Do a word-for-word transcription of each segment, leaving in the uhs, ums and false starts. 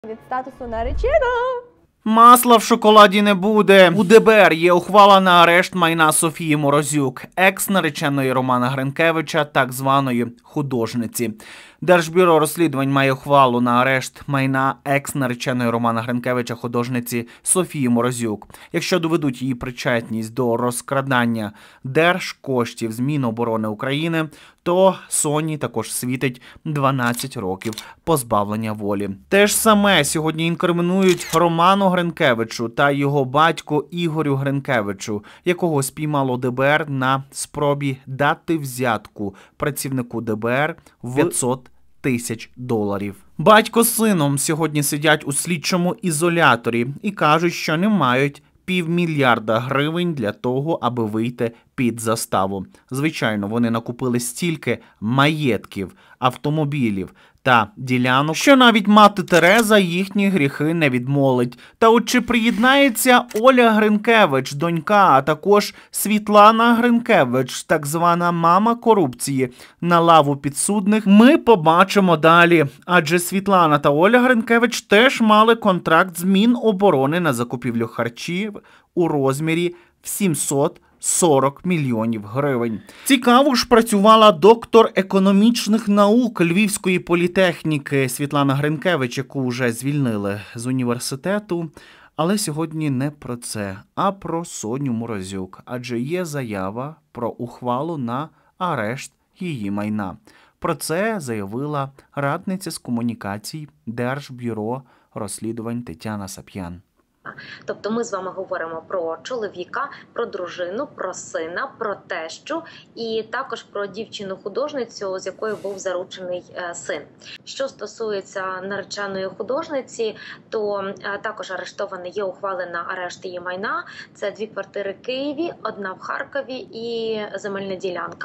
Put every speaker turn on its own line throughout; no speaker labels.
від статусу нареченого.
Масла в шоколаді не буде. У ДБР є ухвала на арешт майна Софії Морозюк, екс-нареченої Романа Гринкевича, так званої художниці. Держбюро розслідувань має ухвалу на арешт майна екс-нареченої Романа Гринкевича, художниці Софії Морозюк. Якщо доведуть її причетність до розкрадання держкоштів з Міноборони України, то Соні також світить дванадцять років позбавлення волі. Те ж саме сьогодні інкримінують Роману Гринкевичу та його батьку Ігорю Гринкевичу, якого спіймало ДБР на спробі дати взятку працівнику ДБР в п'ятсот тисяч доларів. Батько з сином сьогодні сидять у слідчому ізоляторі і кажуть, що не мають півмільярда гривень для того, аби вийти під заставу. Звичайно, вони накупили стільки маєтків, автомобілів та ділянок, що навіть мати Тереза їхні гріхи не відмолить. Та от чи приєднається Оля Гринкевич, донька, а також Світлана Гринкевич, так звана мама корупції, на лаву підсудних, ми побачимо далі. Адже Світлана та Оля Гринкевич теж мали контракт з Міноборони на закупівлю харчів у розмірі в сімсот сорок мільйонів гривень. Цікаво ж працювала доктор економічних наук Львівської політехніки Світлана Гринкевич, яку вже звільнили з університету. Але сьогодні не про це, а про Соню Морозюк. Адже є заява про ухвалу на арешт її майна. Про це заявила радниця з комунікацій Держбюро розслідувань Тетяна Сап'ян.
Тобто ми з вами говоримо про чоловіка, про дружину, про сина, про тещу і також про дівчину-художницю, з якою був заручений син. Що стосується нареченої художниці, то також арештована, є ухвали на арешт її майна. Це дві квартири в Києві, одна в Харкові і земельна ділянка.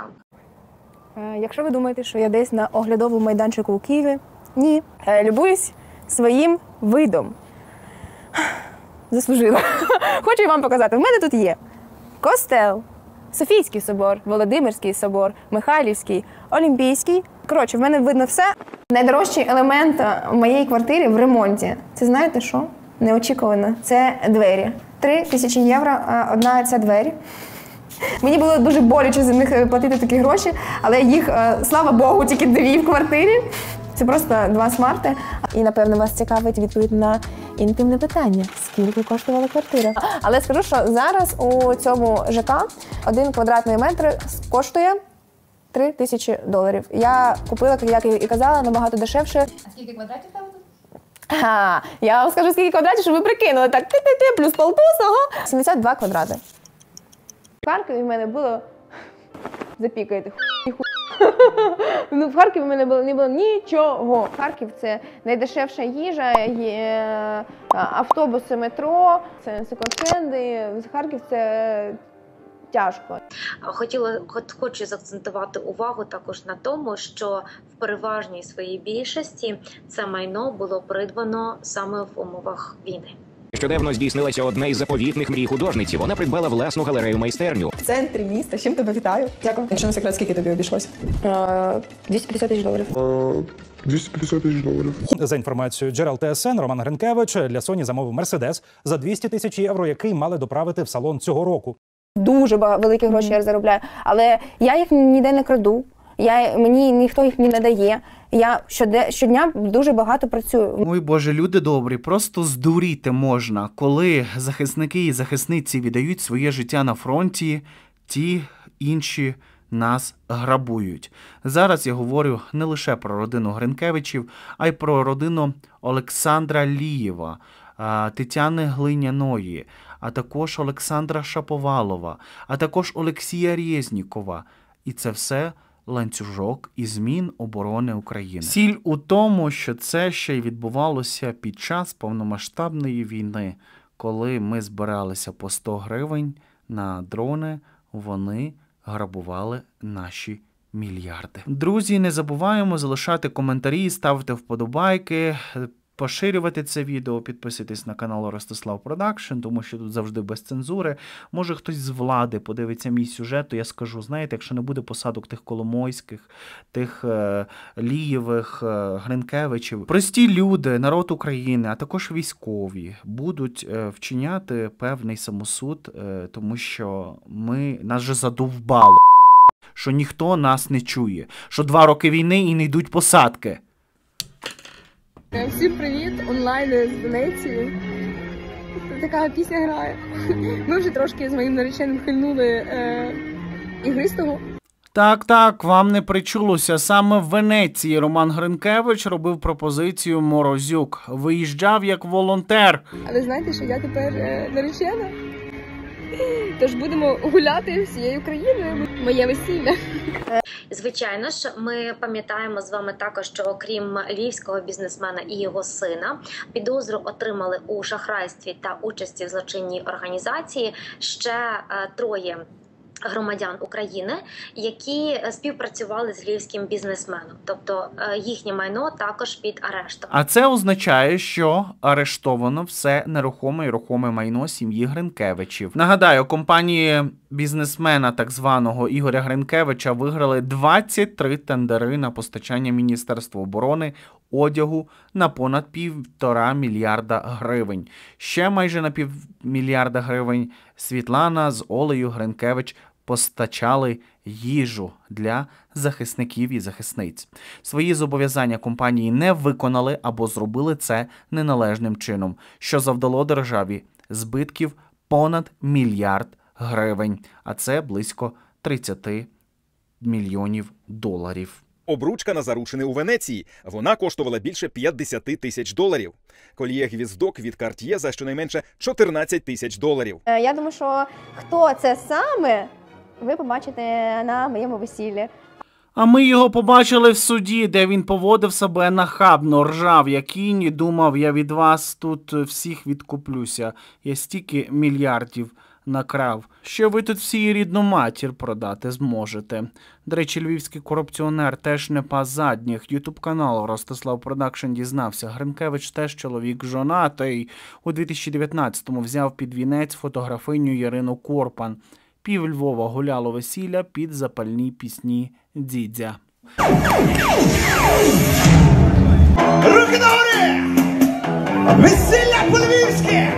Якщо ви думаєте, що я десь на оглядовому майданчику у Києві, ні. Любуюсь своїм видом. Заслужила. Хочу і вам показати. В мене тут є костел, Софійський собор, Володимирський собор, Михайлівський, Олімпійський. Коротше, в мене видно все. Найдорожчий елемент моєї квартири в ремонті. Це знаєте що? Неочікувано. Це двері. Три тисячі євро одна ця двері. Мені було дуже боляче за них платити такі гроші, але їх, слава Богу, тільки дві в квартирі. Це просто два смарти. І, напевно, вас цікавить відповідь на інтимне питання. Скільки коштувала квартира? Але скажу, що зараз у цьому ЖК один квадратний метр коштує три тисячі доларів. Я купила, як і казала, набагато дешевше.
А скільки квадратів там тут?
Ага, я вам скажу, скільки квадратів, щоб ви прикинули. Так, ти-ти-ти, плюс полтос, ага. сімдесят два квадрати. В Харкові в мене було... Запікаєте, хуй, хуй. Ну, в Харкові в мене було, не було нічого. Харків – це найдешевша їжа, є автобуси, метро, це секонд-хенди. Харків – це тяжко.
Хотіла, хочу заакцентувати увагу також на тому, що в переважній своїй більшості це майно було придбано саме в умовах війни.
Нещодавно здійснилася одна із заповітних мрій художниці. Вона придбала власну галерею-майстерню.
В центрі міста. Чим тебе вітаю? Дякую. Якщо не секрет, скільки тобі обійшлося?
двісті п'ятдесят тисяч доларів.
двісті п'ятдесят тисяч доларів.
За інформацією джерел ТСН, Роман Гринкевич для Соні замовив Мерседес за двісті тисяч євро, який мали доправити в салон цього року.
Дуже великі гроші я заробляю, але я їх ніде не краду. Я, мені ніхто їх не надає. Я щодня, щодня дуже багато працюю.
Ой, Боже, люди добрі, просто здуріти можна. Коли захисники і захисниці віддають своє життя на фронті, ті інші нас грабують. Зараз я говорю не лише про родину Гринкевичів, а й про родину Олександра Лієва, Тетяни Глиняної, а також Олександра Шаповалова, а також Олексія Резнікова. І це все ланцюжок із Міноборони України. Сіль у тому, що це ще й відбувалося під час повномасштабної війни, коли ми збиралися по сто гривень на дрони, вони грабували наші мільярди. Друзі, не забуваємо залишати коментарі, ставити вподобайки, поширювати це відео, підписуйтесь на канал Ростислав Продакшн, тому що тут завжди без цензури. Може хтось з влади подивиться мій сюжет, то я скажу, знаєте, якщо не буде посадок тих Коломойських, тих е, Лієвих, е, Гринкевичів, прості люди, народ України, а також військові будуть е, вчиняти певний самосуд, е, тому що ми, нас же задовбало, що ніхто нас не чує, що два роки війни і не йдуть посадки.
Всім привіт! Онлайн з Венеції. Така пісня грає. Ми вже трошки з моїм нареченим хильнули е, ігристого.
Так, так, вам не причулося. Саме в Венеції Роман Гринкевич робив пропозицію Морозюк. Виїжджав як волонтер.
Але знаєте, що я тепер е, наречена? Тож будемо гуляти всією країною. Моє весілля.
Звичайно ж, ми пам'ятаємо з вами також, що окрім львівського бізнесмена і його сина, підозру отримали у шахрайстві та участі в злочинній організації ще е, троє громадян України, які співпрацювали з львівським бізнесменом. Тобто їхнє майно також під арештом.
А це означає, що арештовано все нерухоме і рухоме майно сім'ї Гринкевичів. Нагадаю, компанії бізнесмена так званого Ігоря Гринкевича виграли двадцять три тендери на постачання Міністерства оборони одягу на понад півтора мільярда гривень. Ще майже на півмільярда гривень Світлана з Олею Гринкевич постачали їжу для захисників і захисниць. Свої зобов'язання компанії не виконали або зробили це неналежним чином, що завдало державі збитків понад мільярд гривень, а це близько тридцять мільйонів доларів.
Обручка на заручини у Венеції. Вона коштувала більше п'ятдесят тисяч доларів. Кольє гвіздок від Cartier за щонайменше чотирнадцять тисяч доларів.
Я думаю, що хто це саме, ви побачите на моєму весіллі.
А ми його побачили в суді, де він поводив себе нахабно, ржав, як кінь, і думав, я від вас тут всіх відкуплюся. Я стільки мільярдів накрав, що ви тут всі рідну матір продати зможете. До речі, львівський корупціонер теж не пас задніх. Ютуб-канал Ростислав Продакшн дізнався. Гринкевич теж чоловік жонатий. У дві тисячі дев'ятнадцятому взяв під вінець фотографиню Ярину Корпан. Пів Львова гуляло весілля під запальні пісні Дідзя.
Руки догори! Весілля по-львівськи!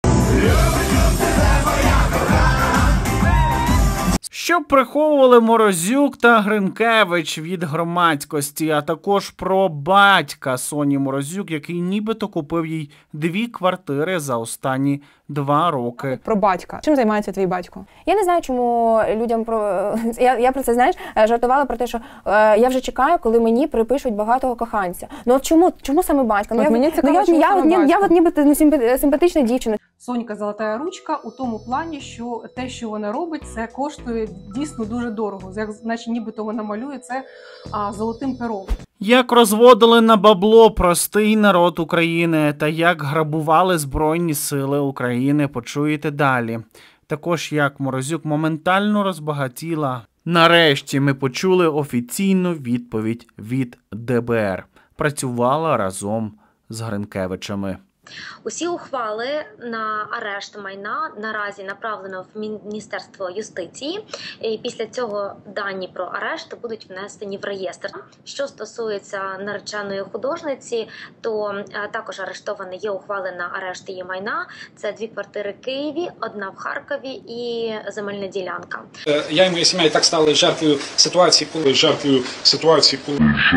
Що приховували Морозюк та Гринкевич від громадськості, а також про батька Соні Морозюк, який нібито купив їй дві квартири за останні два роки.
Про батька. Чим займається твій батько?
Я не знаю, чому людям про... Я, я про це, знаєш, жартувала про те, що е, я вже чекаю, коли мені припишуть багатого коханця. Ну от чому, чому саме батька? Ну,
От
я,
мені цікаво,
ну, я,
чому
я,
саме
от, я,
батько?
я от ніби ну, симпатична дівчина.
Сонька золота ручка у тому плані, що те, що вона робить, це коштує дійсно дуже дорого. Як, наче нібито вона малює це а, золотим пером.
Як розводили на бабло простий народ України та як грабували Збройні сили України, почуєте далі. Також як Морозюк моментально розбагатіла. Нарешті ми почули офіційну відповідь від Де Бе Ер. Працювала разом з Гринкевичами.
Усі ухвали на арешт майна наразі направлено в Міністерство юстиції. І після цього дані про арешт будуть внесені в реєстр. Що стосується нареченої художниці, то також арештовані є ухвали на арешт її майна. Це дві квартири в Києві, одна в Харкові і земельна ділянка.
Я і моя сім'я і так стали жертвою ситуації, коли жертвою ситуації, коли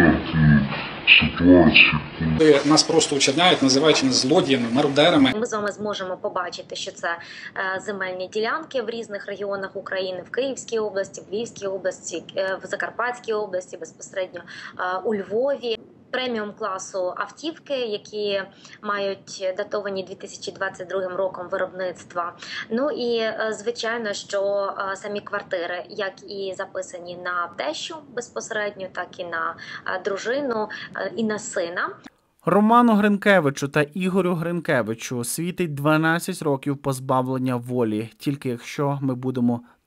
ситуації. Нас просто очерняють, називаючи нас злодіями, мародерами.
Ми з вами зможемо побачити, що це земельні ділянки в різних регіонах України, в Київській області, в Львівській області, в Закарпатській області, безпосередньо у Львові. Преміум класу автівки, які мають датовані дві тисячі двадцять другим роком виробництва. Ну і звичайно, що самі квартири, як і записані на тещу безпосередньо, так і на дружину, і на сина.
Роману Гринкевичу та Ігорю Гринкевичу світить дванадцять років позбавлення волі, тільки якщо ми будемо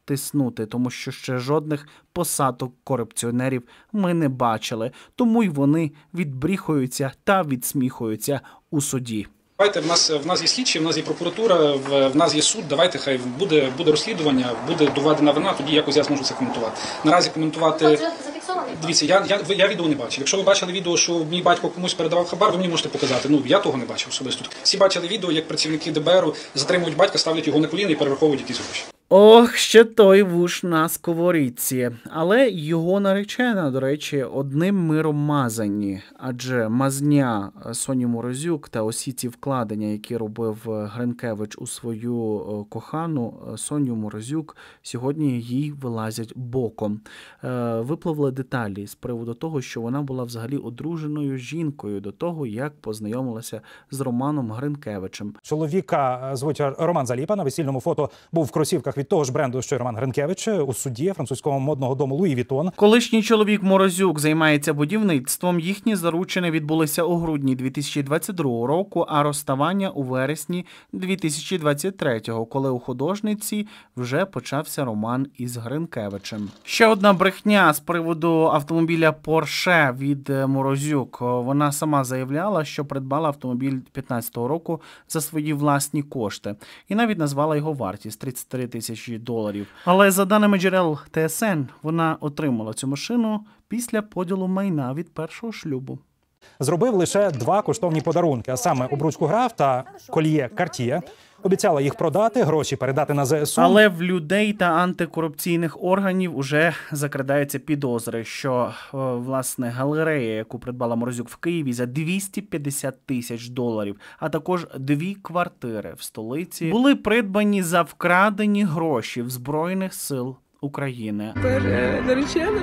тиснути, тому що ще жодних посадок корупціонерів ми не бачили. Тому й вони відбріхуються та відсміхуються у суді.
Давайте, в нас, в нас є слідчі, в нас є прокуратура, в, в нас є суд, давайте хай буде, буде розслідування, буде доведена вина, тоді якось я зможу це коментувати. Наразі коментувати... Дивіться, я, я, я відео не бачив. Якщо ви бачили відео, що мій батько комусь передавав хабар, ви мені можете показати. Ну, я того не бачив особисто. Всі бачили відео, як працівники ДБРу затримують батька, ставлять його на коліна і перераховують якісь гроші.
Ох, ще той вуш на сковорідці. Але його наречена, до речі, одним миром мазані. Адже мазня Соні Морозюк та усі ці вкладення, які робив Гринкевич у свою кохану Соню Морозюк, сьогодні їй вилазять боком. Випливли деталі з приводу того, що вона була взагалі одруженою жінкою до того, як познайомилася з Романом Гринкевичем.
Чоловіка звуть Роман Заліпа. На весільному фото був в кросівках від того ж бренду, що й Роман Гринкевич, у суді французького модного дому Луї Вітон.
Колишній чоловік Морозюк займається будівництвом. Їхні заручини відбулися у грудні дві тисячі двадцять другого року, а розставання у вересні дві тисячі двадцять третього, коли у художниці вже почався роман із Гринкевичем. Ще одна брехня з приводу автомобіля Porsche від Морозюк. Вона сама заявляла, що придбала автомобіль п'ятнадцятого року за свої власні кошти. І навіть назвала його вартість – тридцять три тисячі доларів. Але за даними джерел Т С Н, вона отримала цю машину після поділу майна від першого шлюбу.
Зробив лише два коштовні подарунки, а саме обручку граф та кольє Cartier. Обіцяла їх продати, гроші передати на З С У.
Але в людей та антикорупційних органів уже закрадаються підозри, що, власне, галерея, яку придбала Морозюк в Києві за двісті п'ятдесят тисяч доларів, а також дві квартири в столиці, були придбані за вкрадені гроші в Збройних сил України.
Наречена.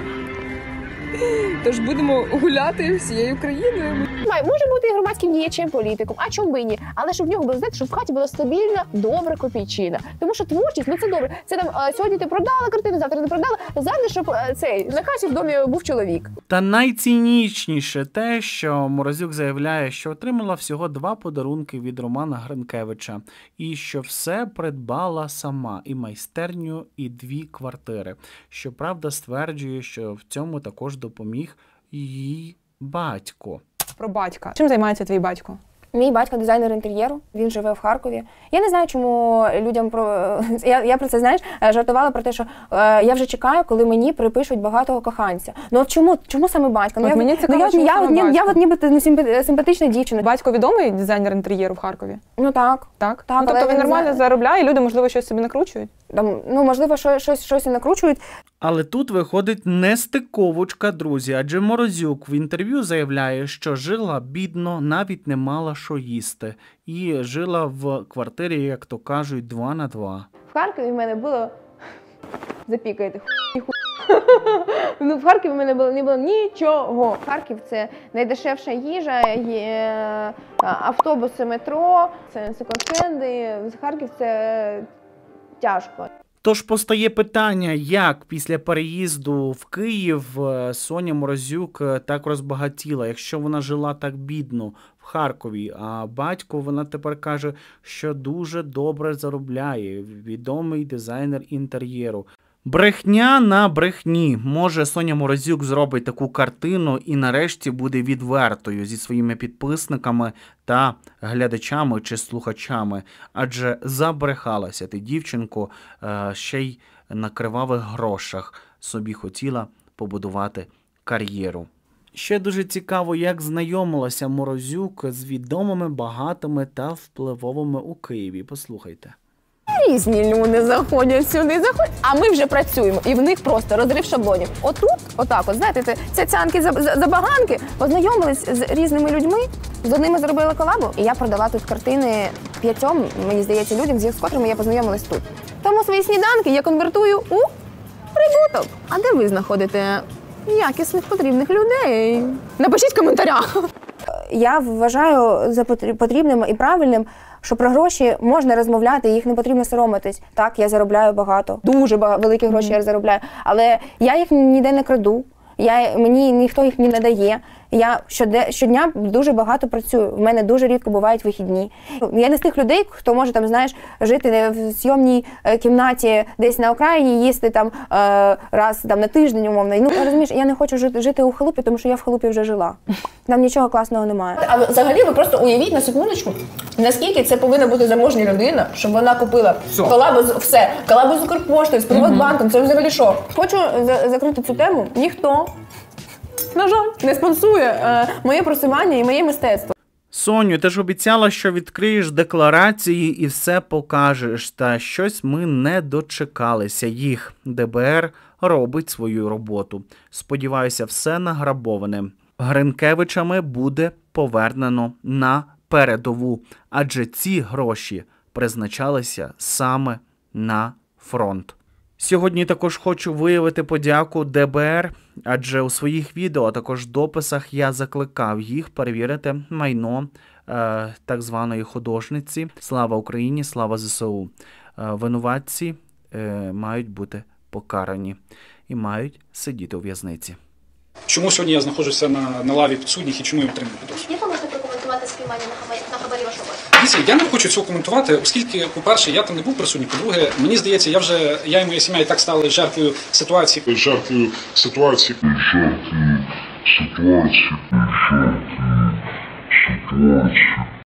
Тож будемо гуляти всією країною.
Може бути і громадським діячем, політиком, а чому би і ні? Але щоб в нього було, знаєте, щоб в хаті була стабільна, добра копійчина. Тому що творчість, ну це добре. Це там а, сьогодні ти продала картину, завтра не продала. Завжди, щоб а, цей на хаті в домі був чоловік.
Та найцінічніше те, що Морозюк заявляє, що отримала всього два подарунки від Романа Гринкевича. І що все придбала сама. І майстерню, і дві квартири. Щоправда, стверджує, що в цьому також допоміг її батько.
Про батька. Чим займається твій батько?
Мій батько дизайнер інтер'єру, він живе в Харкові. Я не знаю, чому людям про... Я, я про це, знаєш, жартувала про те, що е, я вже чекаю, коли мені припишуть багатого коханця. Ну от чому, чому саме батько? Ну,
от
я,
мені цікаво,
ну,
чому
я,
саме
я,
батько?
я, я от ніби симпатична дівчина.
Батько відомий дизайнер інтер'єру в Харкові?
Ну так.
Так?
так
ну, тобто він нормально за... заробляє, і люди, можливо, щось собі накручують?
Там, ну, можливо, щось, щось, щось і накручують.
Але тут виходить нестиковочка, друзі, адже Морозюк в інтерв'ю заявляє, що жила бідно, навіть не мала що їсти. І жила в квартирі, як то кажуть, два на два.
В Харкові в мене було... Запікайте, хуй, хуй. Ну, в Харкові в мене було, не було нічого. Харків – це найдешевша їжа, є автобуси, метро, це секонд-хенди. Харків – це тяжко.
Тож постає питання, як після переїзду в Київ Соня Морозюк так розбагатіла, якщо вона жила так бідно в Харкові, а батько, вона тепер каже, що дуже добре заробляє, відомий дизайнер інтер'єру. Брехня на брехні. Може, Соня Морозюк зробить таку картину і нарешті буде відвертою зі своїми підписниками та глядачами чи слухачами. Адже забрехалася ти, дівчинко, ще й на кривавих грошах собі хотіла побудувати кар'єру. Ще дуже цікаво, як знайомилася Морозюк з відомими, багатими та впливовими у Києві. Послухайте.
Різні люди заходять сюди, заходять, а ми вже працюємо, і в них просто розрив шаблонів. Отут, отак, от, знаєте, це цяцянки, забаганки, познайомились з різними людьми, з одними зробили колабу, і я продала тут картини п'ятьом, мені здається, людям, з котрими я познайомилась тут. Тому свої сніданки я конвертую у прибуток. А де ви знаходите якісних, потрібних людей? Напишіть в коментарях. Я вважаю за потрібним і правильним, що про гроші можна розмовляти, їх не потрібно соромитись. Так, я заробляю багато, дуже багато, великі гроші я заробляю, але я їх ніде не краду, я, мені ніхто їх не надає. Я щоде- щодня дуже багато працюю. В мене дуже рідко бувають вихідні. Я не з тих людей, хто може там, знаєш, жити в зйомній е, кімнаті десь на окраїні, їсти там е, раз там на тиждень, умовно. Ну, розумієш, я не хочу жити, жити у халупі, тому що я в халупі вже жила. Там нічого класного немає.
А взагалі ви просто уявіть на секундочку, наскільки це повинна бути заможня людина, щоб вона купила колабу з все, колабу з Укрпоштою, з Приватбанком, це взагалі що?
Хочу за- закрити цю тему. Ніхто, на жаль, не спонсує е, моє просування і моє мистецтво.
Соню, ти ж обіцяла, що відкриєш декларації і все покажеш. Та щось ми не дочекалися їх. ДБР робить свою роботу. Сподіваюся, все награбоване Гринкевичами буде повернено на передову. Адже ці гроші призначалися саме на фронт. Сьогодні також хочу виявити подяку ДБР, адже у своїх відео, а також дописах я закликав їх перевірити майно е, так званої художниці «Слава Україні! Слава ЗСУ!». Е, винуватці е, мають бути покарані і мають сидіти у в'язниці.
Чому сьогодні я знаходжуся на, на лаві підсудніх і чому я отримую підозру?
Як ви можете прокоментувати спіймання на хабарі, на хабарі вашого батька?
Дивіться, я не хочу цього коментувати, оскільки, по-перше, я там не був присутній, по-друге, мені здається, я вже, я і моя сім'я і так стали жертвою ситуації.
Жертвою ситуації. Жертвою ситуації. Жертвою ситуації.